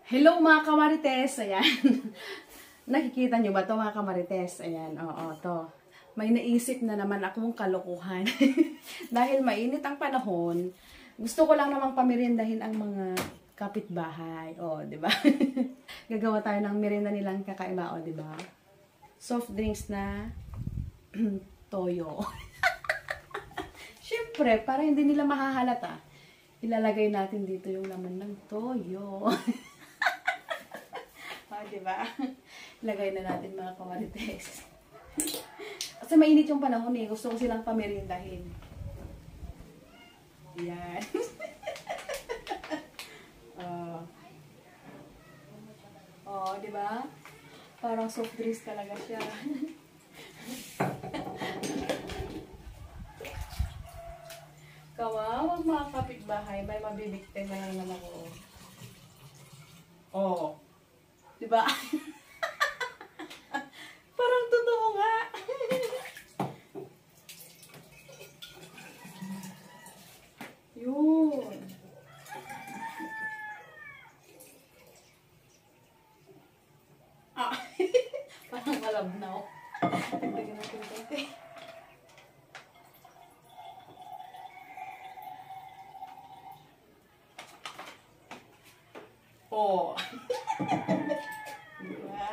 Hello mga kamarites, ayan. Nakikita nyo ba ito mga kamarites? Ayan, oo, to. May naisip na naman akong kalokohan. Dahil mainit ang panahon, gusto ko lang namang pamerindahin ang mga kapitbahay. O, di ba? Gagawa tayo ng merienda nilang kakaiba, o, di ba? Soft drinks na toyo. Siyempre, para hindi nila mahahalata, ilalagay natin dito yung laman ng toyo. Diba? Lagay na natin mga kamarites. Kasi mainit yung panahon eh. Gusto ko silang pamerindahin. Yan. Diba? Parang soft drinks talaga siya. Kawawag mga kapitbahay. May mabibigte na naman ako. Oh. Diba? Parang totoo nga. Yun. Parang malabnaw. Tignan natin ito. Oh. Diba?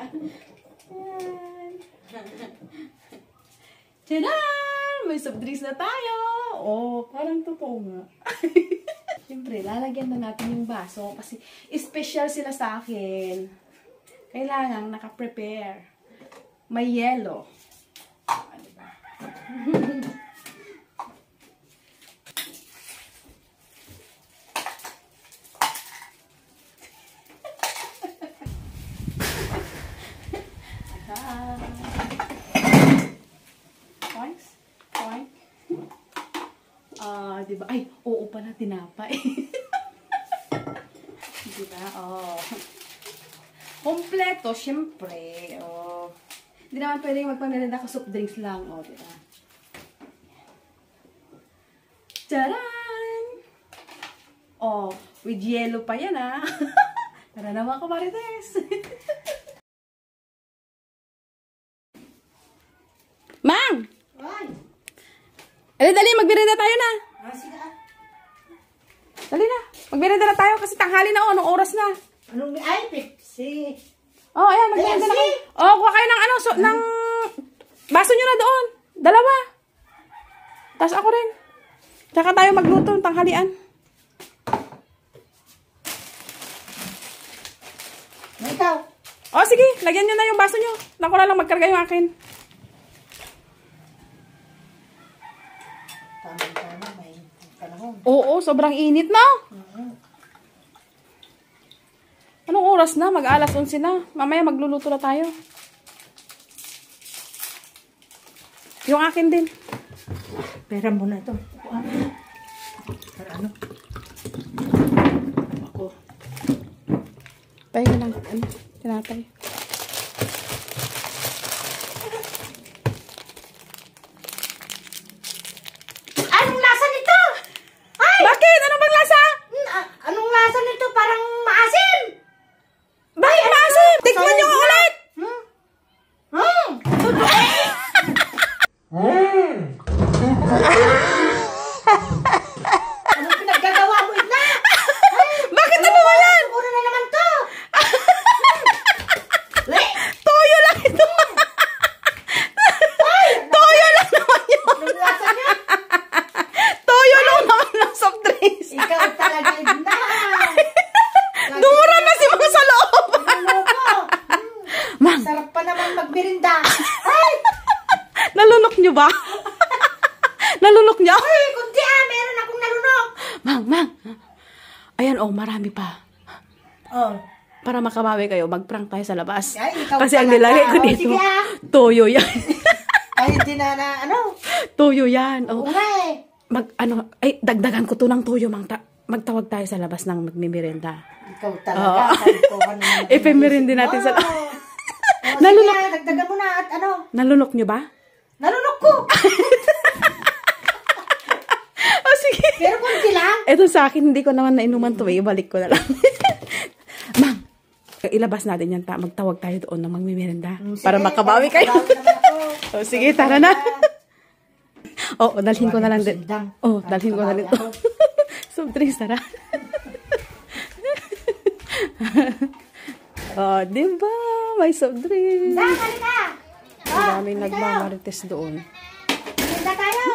Tadaan! May soft drinks na tayo! Oh, parang totoo nga. Siyempre, lalagyan na natin yung baso kasi special sila sa akin. Kailangan naka-prepare. May yelo. Diba? Diba? Ay, oo pala, tinapay. Diba? Oh. Kompleto, syempre. Oh. Hindi naman pwedeng magpamerienda ka soft drinks lang. Oh, diba? Tadaan! Oh, with yellow pa yan, ah. Tara na mga kamarites. Mang! Dali, magmerienda tayo na. Sige. Dali na. Magmerienda na tayo kasi tanghali na. Anong oras na? Anong ay, Pepsi. Oh, ayan. Magmerienda na kayo. Oh, kuha kayo ng ng baso nyo na doon. Dalawa. Tapos ako rin. Tsaka tayo magluto ng tanghalian. Ikaw. Oh, sige. Lagyan nyo na yung baso nyo. Lang ko na lang magkarga yung akin. Tama, may panahon. Oo, sobrang init na. Anong oras na? Mag-alas 11 na. Mamaya magluluto na tayo. Yung akin din. Pera mo na ito. Para ano? Ako. Tayo lang. Tinatay. Anong lasa nito? Ay! Bakit? Ano bang lasa? Anong lasa nito? Parang maasim. Bakit maasim? Tikman nyo nga ulit! Anong pinaggagawa mo ina? Bakit ano ba yan? Siguro na naman to. Toyo lang ito! Toyo lang naman yun! Anong lasa niya? Toyo lang naman ng soft drinks! Ikaw talaga na. Dumura na si mga sa loob! Mang! Sarap pa naman magmerinda. Ay! Nalunok nyo ba? Nalunok nyo? Ay, kundi meron akong nalunok. Mang! Ayan, oh, marami pa. Oh. Para makabawi kayo, mag-prank tayo sa labas. Ay, ikaw Kasi ang talaga. nilagay ko dito, Sige, toyo yan. Ay, hindi na ano. Toyo yan. Oh. Oo nga eh. Dagdagan ko to ng toyo, Mang. Magtawag tayo sa labas ng magmimirenda. Ikaw talaga. Ipimirindi natin sa labas. Nalunok. Sige, dagdagan mo na at ano. Nalunok nyo ba? Nalunok ko. Oh, sige. Pero konti lang. Ito sa akin, hindi ko naman nainuman to eh. Ibalik ko na lang. Mang, ilabas natin yan. Magtawag tayo doon ng magmimerenda. Para makabawi kayo. O, sige, tara na. Oo, dalhin ko na lang din. Oo, dalhin ko na lang ito. Soft drinks, tara. Oh, diba? May soft drinks. Ang daming nagmamarites doon. Maganda tayo.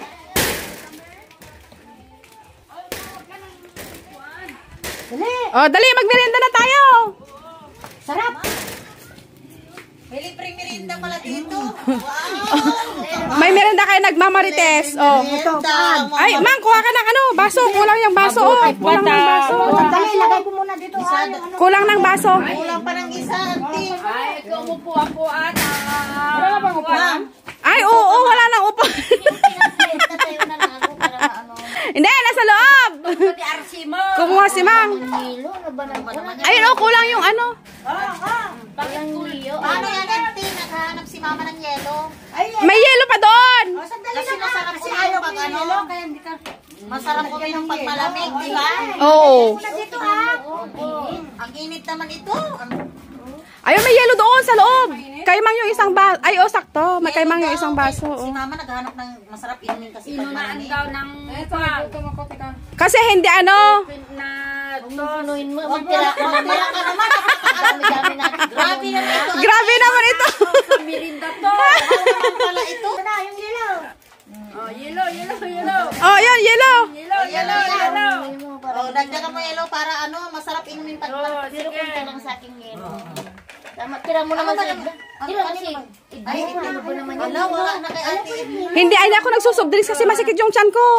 Dali. Oh, dali, magmerenda na tayo. Sarap. May libreng merienda pala dito. May merenda kayo nagmamarites. Oh. Ay, Mang, kuha ka ng ano, baso. Kulang yung baso. Oh. Kulang ng baso. Dali, lagay ko muna dito. Kulang ng baso. Kulang pa ng isa, auntie. Ay, umupo ako, ata. Wala na bang upuan? Ay, oo, wala nang upuan. Tatayo na lang ako para maano. Hindi, nasa loob. Pati arsi mo. Kumuha si Mang. Nilo, ano ba naman? Ayun, oh, kulang yung ano. Bakit kuliyo? Ano yan, auntie? Naghahanap si mama ng yelo. May yelo pa doon. Kasi masarap ko yung pag ano. Masarap ko yung pag malamig, di ba? Oo. Dito ang init naman ito. Ayun, may yelo doon sa loob. Kay Mang yung isang baso. Ay, oh, sakto. May kay Mang yung isang baso. Si Oh. mama naghahanap ng masarap inumin kasi pag Inunaan malamig. daw ng Kasi hindi ano. na Punuin mo, magtira ka naman. Dami-dami natin. Grabe naman ito. Grabe naman ito. mirinda to. Ano pala ito? Oh, yelo, yelo, yelo. Oh, yun, yelo. Yelo, yelo, yelo. Oh, dagdagan mo yelo para ano, masarap inumin pag Oh, sige. lang sa aking yelo. Tira mo naman sa tira kasi. Ay, ano ba naman yun? Wala na kay ate. Hindi, ay ako nagsusobdrinks kasi masikit yung tiyan ko.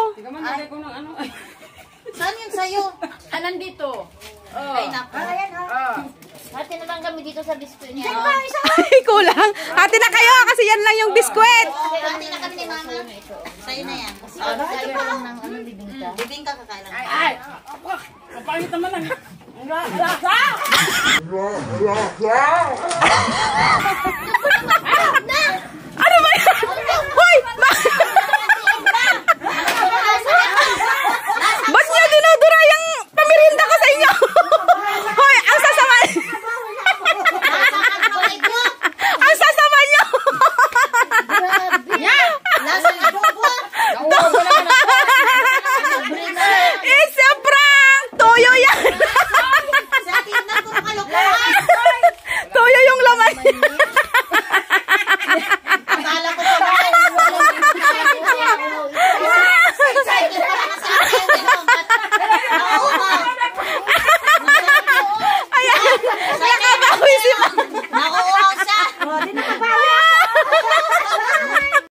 Saan yun sa'yo? Ah, nandito. Oh. Ay, naku. Oh. Ate na lang kami dito sa biskuit niya. Ay, kulang. Ate na kayo kasi yan lang yung biskwit. Ate na kami ni mama. Sa'yo na yan. Ito pa lang ng ano, bibingka. Bibingka kakailan. Ay, ang pangit naman ang lasa.